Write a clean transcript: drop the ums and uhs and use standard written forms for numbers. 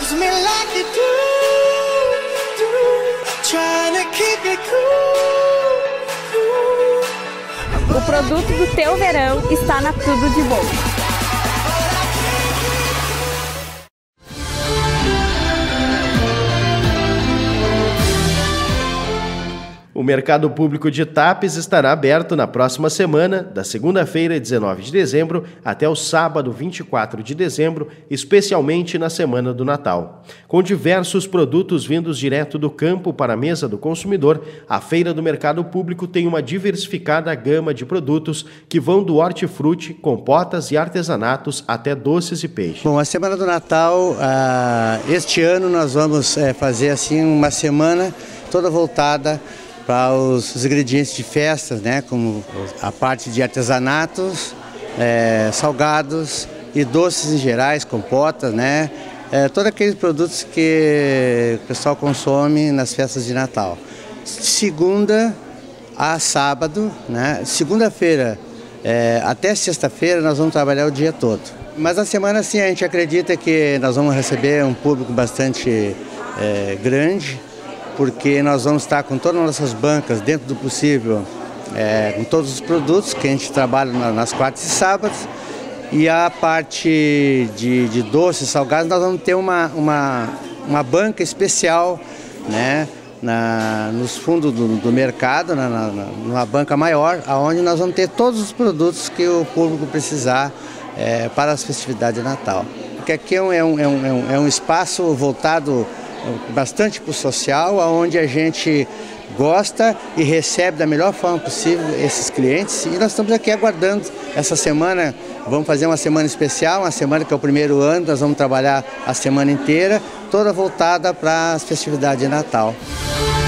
loves me like you do, trying to keep it cool. O produto do teu verão está na Tudo de Bom. O Mercado Público de Tapes estará aberto na próxima semana, da segunda-feira, 19 de dezembro, até o sábado, 24 de dezembro, especialmente na semana do Natal. Com diversos produtos vindos direto do campo para a mesa do consumidor, a Feira do Mercado Público tem uma diversificada gama de produtos que vão do hortifruti, compotas e artesanatos até doces e peixes. Bom, a Semana do Natal, este ano nós vamos fazer assim uma semana toda voltada para os ingredientes de festas, né, como a parte de artesanatos, salgados e doces em gerais, compotas, né, todos aqueles produtos que o pessoal consome nas festas de Natal. Segunda a sábado, né, segunda-feira até sexta-feira nós vamos trabalhar o dia todo. Mas a semana sim a gente acredita que nós vamos receber um público bastante grande, porque nós vamos estar com todas as nossas bancas, dentro do possível, com todos os produtos que a gente trabalha nas quartas e sábados. E a parte de doces, salgados, nós vamos ter uma banca especial, né, nos fundos do mercado, numa banca maior, onde nós vamos ter todos os produtos que o público precisar para as festividades de Natal. Porque aqui é um espaço voltado bastante para o social, onde a gente gosta e recebe da melhor forma possível esses clientes. E nós estamos aqui aguardando essa semana. Vamos fazer uma semana especial, uma semana que é o primeiro ano, nós vamos trabalhar a semana inteira, toda voltada para as festividades de Natal.